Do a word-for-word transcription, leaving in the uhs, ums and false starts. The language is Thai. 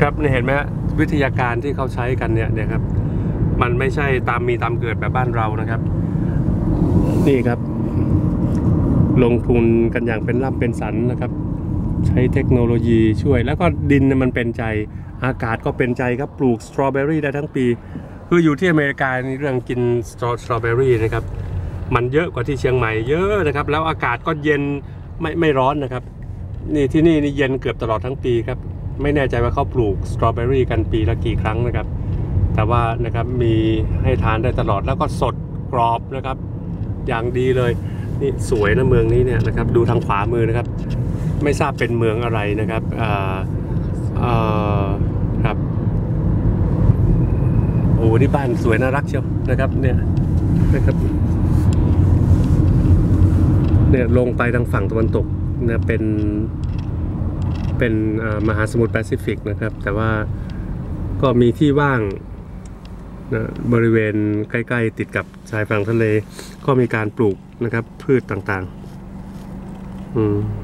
ครับเนี่ยเห็นไหมวิทยาการที่เขาใช้กันเนี่ยเนี่ยครับมันไม่ใช่ตามมีตามเกิดแบบบ้านเรานะครับนี่ครับลงทุนกันอย่างเป็นร่ำเป็นสันนะครับใช้เทคโนโลยีช่วยแล้วก็ดินมันเป็นใจอากาศก็เป็นใจครับปลูกสตรอเบอรี่ได้ทั้งปีคืออยู่ที่อเมริกาในเรื่องกินสตรอเบอรี่นะครับมันเยอะกว่าที่เชียงใหม่เยอะนะครับแล้วอากาศก็เย็นไม่ไม่ร้อนนะครับนี่ที่นี่นี่เย็นเกือบตลอดทั้งปีครับไม่แน่ใจว่าเขาปลูกสตรอเบอรี่กันปีละกี่ครั้งนะครับแต่ว่านะครับมีให้ทานได้ตลอดแล้วก็สดกรอบนะครับอย่างดีเลยนี่สวยนะเมืองนี้เนี่ยนะครับดูทางขวามือนะครับไม่ทราบเป็นเมืองอะไรนะครับอ่าอ่าครับโอ้นี่บ้านสวยน่ารักเชียวนะครับเนี่ยนะครับเนี่ยลงไปทางฝั่งตะวันตกนะเป็นเป็นมหาสมุทรแปซิฟิกนะครับแต่ว่าก็มีที่ว่างนะบริเวณใกล้ๆติดกับชายฝั่งทะเลก็มีการปลูกนะครับพืชต่างๆอืม